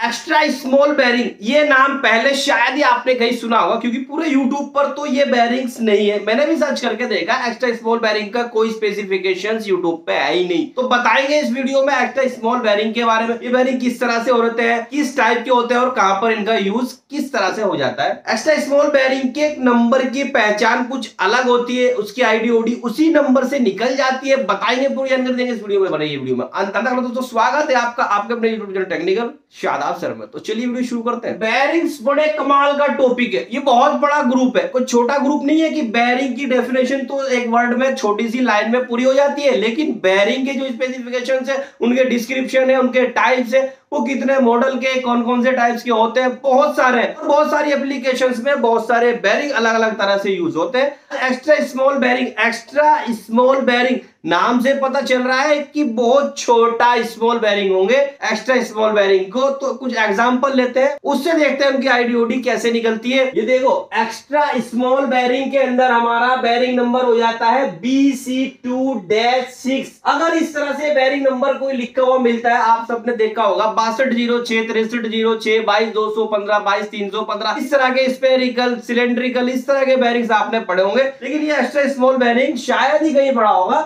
Extra small bearing, ये नाम पहले शायद ही आपने कहीं सुना होगा, क्योंकि पूरे यूट्यूब पर तो ये बेरिंग्स नहीं है। मैंने भी सर्च करके देखा, एक्स्ट्रा स्मॉल बेरिंग का कोई स्पेसिफिकेशंस यूट्यूब पे है ही नहीं। तो बताएंगे इस वीडियो में एक्स्ट्रा स्मॉल बेरिंग के बारे में, ये बेरिंग किस तरह से होते हैं, किस टाइप के होते हैं और कहां पर इनका यूज किस तरह से हो जाता है। एक्स्ट्रा स्मॉल बेरिंग के नंबर की पहचान कुछ अलग होती है, उसकी आईडी ओडी उसी नंबर से निकल जाती है। बताएंगे पूरी जानकारी देंगे इस वीडियो में, बनाइए वीडियो में अंत तक। दोस्तों स्वागत है आपका आपके अपने YouTube channel technical Shadab sir में। तो चलिए वीडियो शुरू करते हैं। बेरिंग्स बड़े कमाल का टॉपिक है, ये बहुत बड़ा ग्रुप है, कोई छोटा ग्रुप नहीं है कि बेरिंग की डेफिनेशन तो एक वर्ड में छोटी सी लाइन में पूरी हो जाती है, लेकिन बेरिंग के जो स्पेसिफिकेशंस है, उनके डिस्क्रिप्शन है, उनके टाइप्स है, वो कितने मॉडल के कौन कौन से टाइप्स के होते हैं, बहुत सारे हैं। बहुत सारी एप्लीकेशंस में बहुत सारे बेरिंग अलग अलग तरह से यूज होते हैं। Extra small bearing, extra small bearing नाम से पता चल रहा है कि बहुत छोटा स्मॉल बेरिंग होंगे एक्स्ट्रा स्मॉल बेरिंग को। तो कुछ एग्जांपल लेते हैं, उससे देखते हैं उनकी आईडी ओडी कैसे निकलती है। ये देखो, एक्स्ट्रा स्मॉल बेरिंग के अंदर हमारा बेरिंग नंबर हो जाता है BC2-6। अगर इस तरह से बेरिंग नंबर कोई लिखा हुआ मिलता है, आप सबने देखा होगा 6206, 6306, 22215, 22315, इस तरह के स्फेरिकल, सिलेंड्रिकल, इस तरह के बेरिंग्स आपने पढ़े होंगे। लेकिन ये एक्स्ट्रा स्मॉल बेरिंग शायद ही कहीं पढ़ा होगा,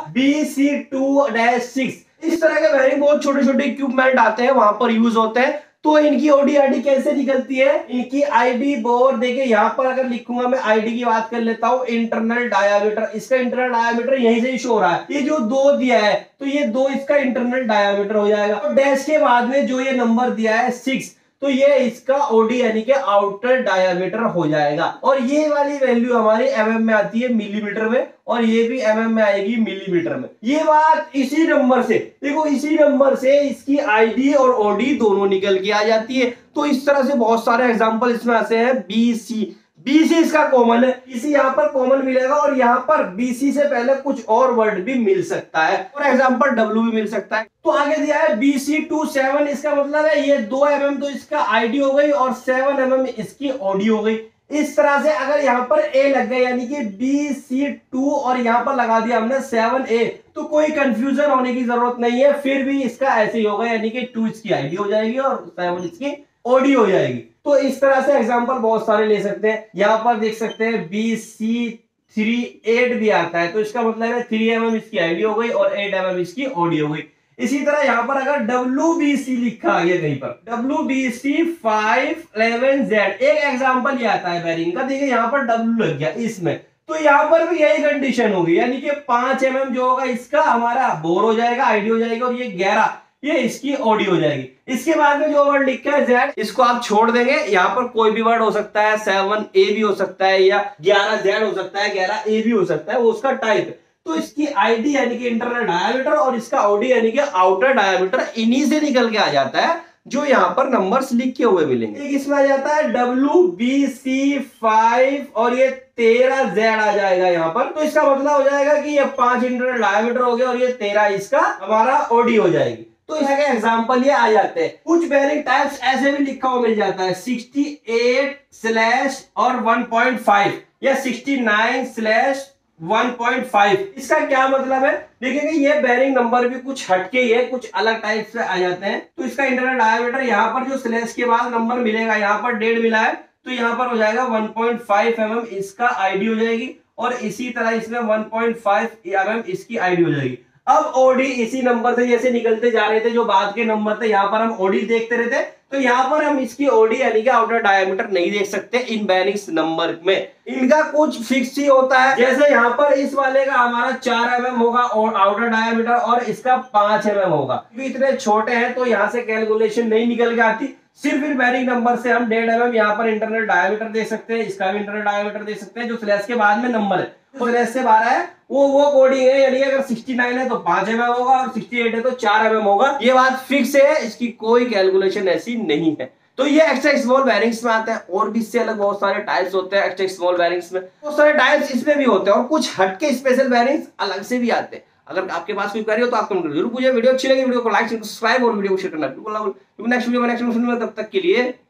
BC2-6। इस तरह के बेरिंग बहुत छोटे छोटे इक्विपमेंट आते हैं, वहां पर यूज होते हैं। तो इनकी ओडी आईडी कैसे निकलती है, इनकी आईडी बोर देखिए यहां पर अगर लिखूंगा मैं, आईडी की बात कर लेता हूं, इंटरनल डायामीटर, इसका इंटरनल डायामीटर यहीं से ही शो हो रहा है। ये जो 2 दिया है तो ये 2 इसका इंटरनल डायामीटर हो जाएगा। तो डैश के बाद में जो ये नंबर दिया है 6, तो ये इसका ओडी यानी कि आउटर डायामीटर हो जाएगा। और ये वाली वैल्यू हमारी एमएम में आती है मिलीमीटर में, और ये भी एमएम में आएगी मिलीमीटर में। ये बात इसी नंबर से देखो, इसी नंबर से इसकी आईडी और ओडी दोनों निकल के आ जाती है। तो इस तरह से बहुत सारे एग्जांपल इसमें ऐसे हैं। BC इसका कॉमन है, इसी यहाँ पर कॉमन मिलेगा, और यहाँ पर BC से पहले कुछ और वर्ड भी मिल सकता है, फॉर एग्जांपल W भी मिल सकता है। तो आगे दिया है BC2-7, इसका मतलब है ये 2 mm तो इसका आईडी हो गई और 7 mm इसकी ओडी हो गई। इस तरह से अगर यहाँ पर A लग गया यानी कि BC2 और यहाँ पर लगा दिया हमने 7A, तो कोई कंफ्यूजन होने की जरूरत नहीं है, फिर भी इसका ऐसे ही होगा, यानी कि 2 इसकी आईडी हो जाएगी और 7 इसकी ओडी हो जाएगी। तो इस तरह से एग्जांपल बहुत सारे ले सकते हैं। यहाँ पर देख सकते हैं BC38 भी आता है, तो इसका मतलब है 3 mm इसकी आईडी हो गई और 8 mm इसकी ओडी हो गई। इसी तरह यहाँ पर अगर WBC लिखा आ गया कहीं पर, WBC511Z, एक एग्जांपल ये आता है बेरिंग का, देखिए यहाँ पर W लग गया इसमें, तो यहाँ पर भी यही कंडीशन होगी, यानी कि 5 mm जो होगा इसका हमारा बोर हो जाएगा, आईडी हो जाएगी, और ये 11 ये इसकी ओडी हो जाएगी। इसके बाद में जो वर्ड लिखा है Z, इसको आप छोड़ देंगे। यहाँ पर कोई भी वर्ड हो सकता है, 7A भी हो सकता है, या 11Z हो सकता है, 11A भी हो सकता है, वो उसका टाइप है। तो इसकी आईडी यानी कि इंटरनल डायामीटर और इसका ओडी यानी कि आउटर डायामीटर इन्हीं से निकल के आ जाता है, जो यहाँ पर नंबर्स लिखे हुए मिलेंगे। एक इसमें आ जाता है WBC5 और ये 13Z आ जाएगा यहाँ पर। तो इसका मतलब हो जाएगा कि ये 5 इंटरनल डायामीटर हो गया और ये 13 इसका हमारा ओडी हो जाएगी। तो इसके एग्जांपल ये आ जाते हैं। कुछ बेरिंग टाइप्स ऐसे भी लिखा हुआ मिल जाता है, 68/ और 1.5 या 69/1.5। इसका क्या मतलब है, देखेंगे ये बेरिंग नंबर भी कुछ हटके ही है, कुछ अलग टाइप से आ जाते हैं। तो इसका इंटरनल डायामीटर यहाँ पर जो स्लैश के बाद नंबर मिलेगा, यहाँ पर 1.5 मिला है, तो यहाँ पर हो जाएगा 1.5 mm इसका आईडी हो जाएगी, और इसी तरह इसमें 1.5 mm इसकी आईडी हो जाएगी। अब ओडी इसी नंबर से जैसे निकलते जा रहे थे, जो बाद के नंबर थे, यहाँ पर हम ओडी देखते रहते, तो यहाँ पर हम इसकी ओडी यानी कि आउटर डायामीटर नहीं देख सकते इन बेरिंग्स नंबर में। इनका कुछ फिक्स ही होता है, जैसे यहाँ पर इस वाले का हमारा 4 mm होगा और आउटर डायामीटर, और इसका 5 mm होगा। क्योंकि इतने छोटे हैं तो यहाँ से कैलकुलेशन नहीं निकल के आती, सिर्फ इन बेरिंग नंबर से हम 1.5 mm यहाँ पर इंटरनल डायामीटर दे सकते हैं, इसका भी इंटरनल डायामीटर दे सकते हैं, जो स्लैश के बाद में नंबर है, तो स्लैश से 12 है वो कोडिंग है, यानी अगर 69 है तो 5 mm होगा और 68 है तो 4 mm होगा। ये बात फिक्स है, इसकी कोई कैलकुलेशन ऐसी नहीं है। तो ये एक्स्ट्रा स्मॉल बेरिंग्स में आता है, और भी इससे अलग बहुत सारे टाइप्स होते हैं एक्स्ट्रा स्मॉल बेरिंग्स में, बहुत सारे टाइप्स इसमें भी होते हैं, और कुछ हटके स्पेशल बेरिंग्स अलग से भी आते हैं। अगर आपके पास कोई क्वेरी हो तो आप कमेंट जरूर पूछिए। वीडियो अच्छी लगी वीडियो को लाइक सब्सक्राइब और वीडियो को शेयर करना बिल्कुल ना भूलें। नेक्स्ट वीडियो में तब तक के लिए